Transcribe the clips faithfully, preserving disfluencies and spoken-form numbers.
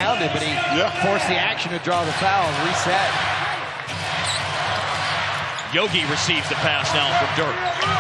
around him, but he yeah. forced the action to draw the foul and reset. Yogi receives the pass now from Dirk.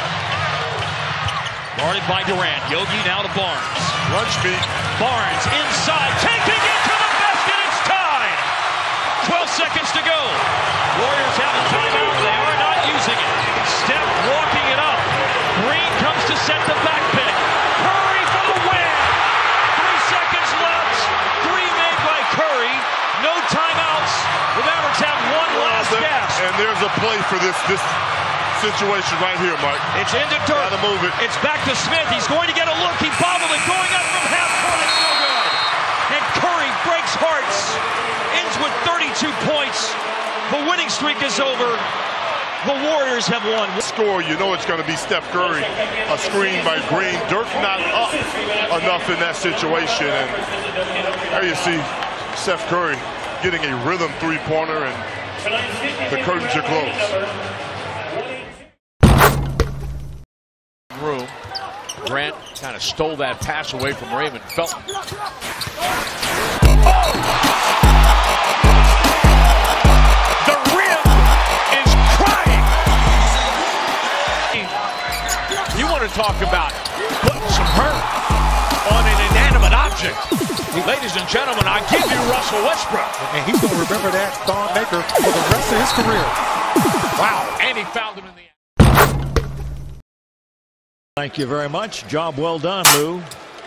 Guarded by Durant. Yogi now to Barnes. Lunch beat. Barnes inside, taking it to the basket. It's tied. twelve seconds to go. Warriors have a timeout. They are not using it. Steph walking it up. Green comes to set the back pick. Curry for the win. Three seconds left. Three made by Curry. No timeouts. The Mavericks have one last well, gasp. And there's a play for this this situation right here, Mike. It's into Dirk. Gotta move it. It's back to Smith. He's going to get a look. He bobbled it. Going up from half court. It's no good. And Curry breaks hearts. Ends with thirty-two points. The winning streak is over. The Warriors have won. Score, you know it's going to be Steph Curry. A screen by Green. Dirk not up enough in that situation. And there you see Steph Curry getting a rhythm three-pointer, and the curtains are closed. Room. Grant kind of stole that pass away from Raymond Felton. The rim is crying. You want to talk about putting some hurt on an inanimate object. Ladies and gentlemen, I give you Russell Westbrook. And he's going to remember that Thon Maker for the rest of his career. Wow. And he fouled him in the end. Thank you very much. Job well done, Lou.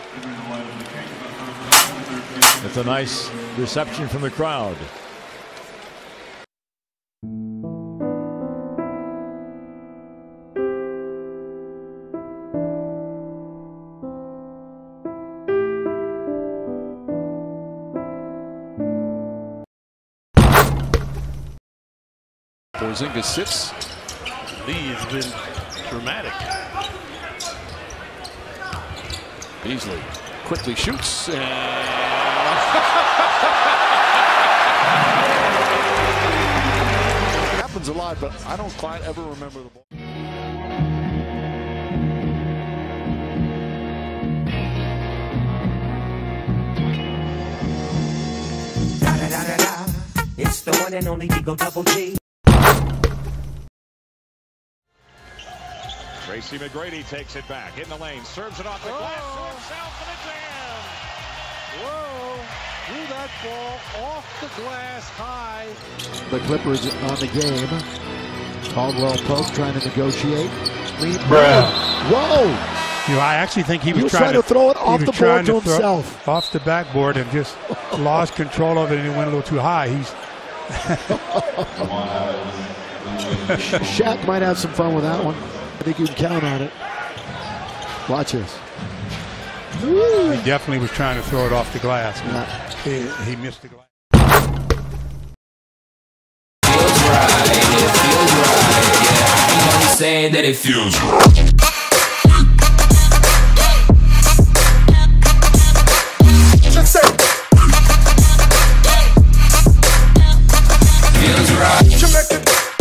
It's a nice reception from the crowd. Porzingis sits. Lead has been dramatic. Beasley quickly shoots and happens a lot, but I don't quite ever remember the ball. Da da da da da. It's the one and only Eagle Double G. Tracy McGrady takes it back in the lane, serves it off the glass to himself, and it's in. Whoa, threw that ball off the glass high. The Clippers on the game. Caldwell Pope trying to negotiate. Bruh. Whoa! You know, I actually think he was, he was trying, trying to, to throw it off the board to, to himself. Off the backboard and just lost control of it, and it went a little too high. He's Shaq might have some fun with that one. I think you can count on it. Watch this. Woo. He definitely was trying to throw it off the glass. Yeah. He, he missed the glass. Feels right, it feels right, yeah. You know he's saying that it feels right. Just say feels right. Jamaican.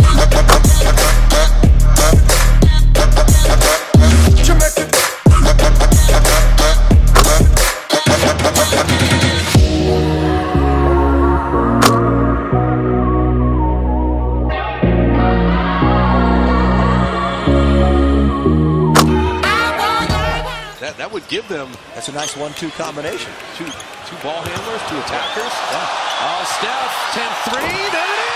That, that would give them. That's a nice one two combination. Two, two ball handlers, two attackers. Yeah. Oh, Steph, ten three, there it is!